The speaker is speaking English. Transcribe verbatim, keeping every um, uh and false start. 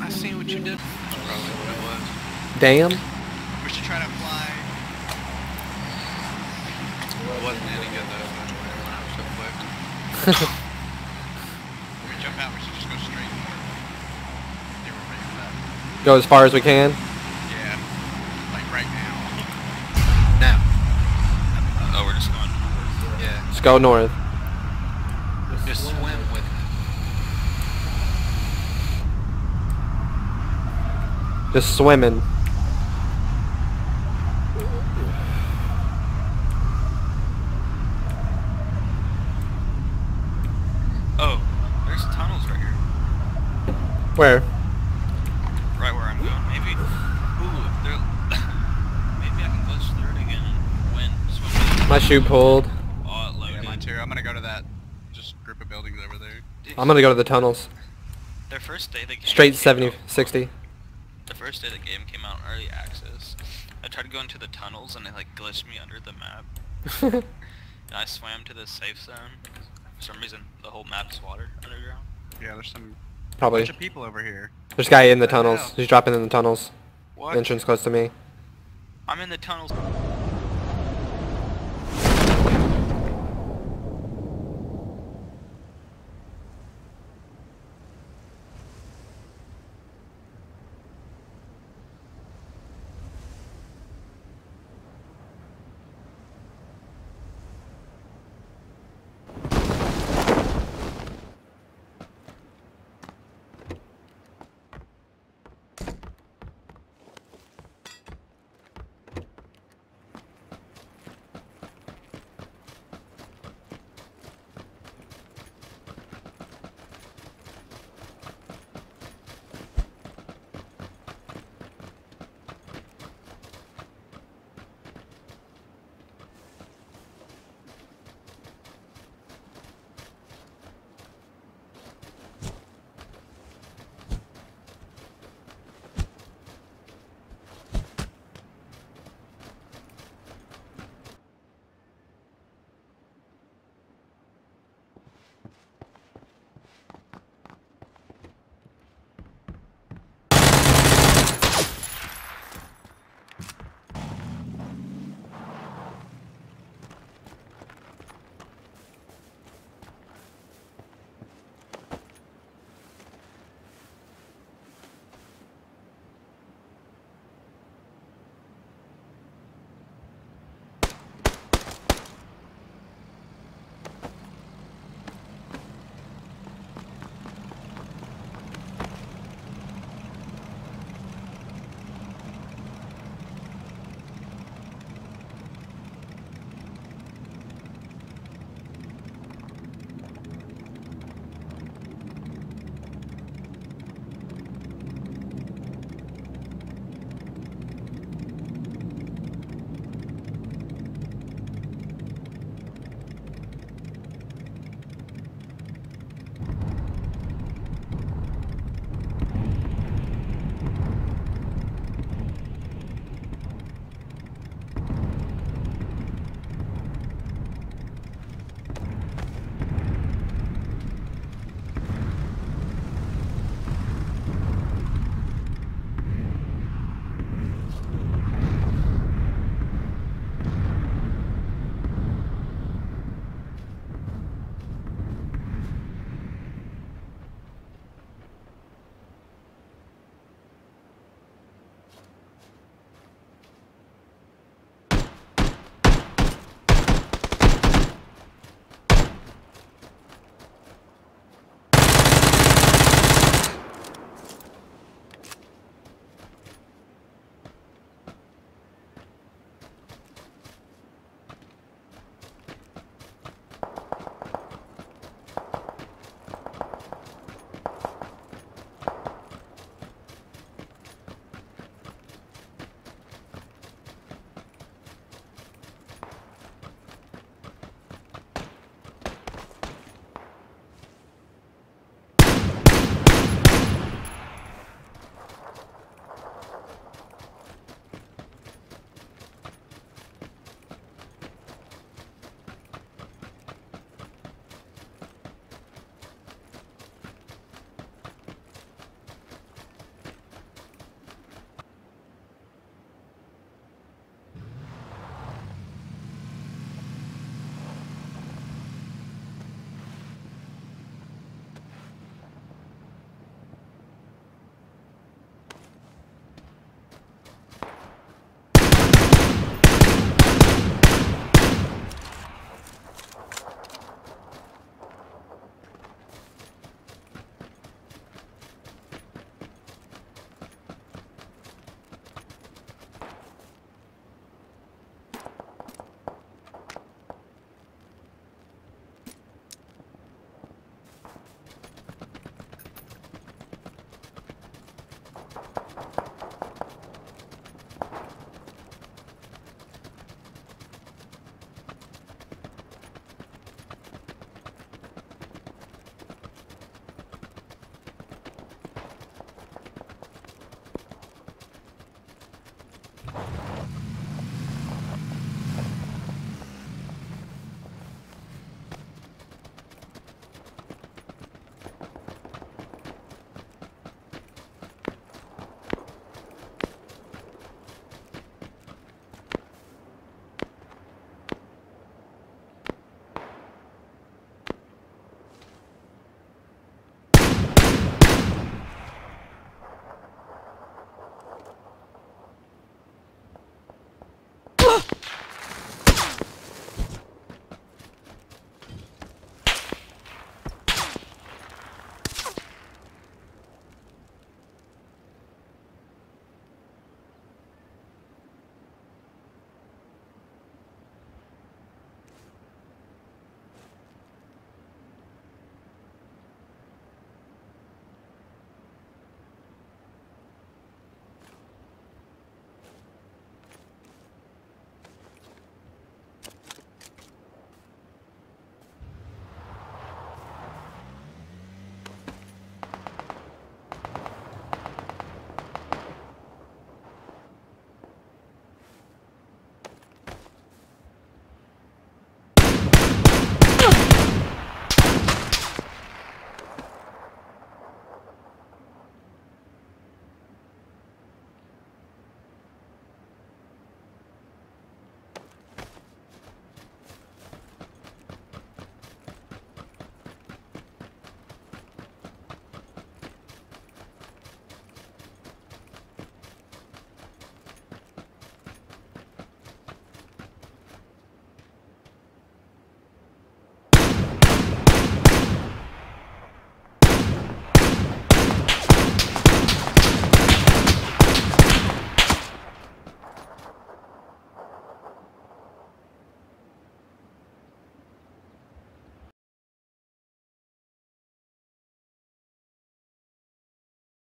I seen what you did. That's probably what it was. Damn. We should try to fly. It wasn't any good though. That's why it went out so quick. When we jump out, we should just go straight. Yeah, we're ready for that. Go as far as we can. Yeah. Like right now. Now. Oh, we're just going north. Yeah. Just go north. Just swim with it. Just swimming. Oh, there's tunnels right here. Where? Right where I'm going. Maybe. Ooh, there. Maybe I can glitch through it again and win. Swim. My shoe pulled. Oh, it loaded. Yeah, mine too. I'm gonna go to that just group of buildings over there. Dude, I'm gonna go to the tunnels. Their first day the game Straight came seventy, out- sixty. The first day the game came out in early access, I tried to go into the tunnels and it like glitched me under the map. And I swam to the safe zone. For some reason, the whole map is water underground. Yeah, there's some Probably. bunch of people over here. There's a guy in the What the tunnels. hell? He's dropping in the tunnels. What? Entrance close to me. I'm in the tunnels.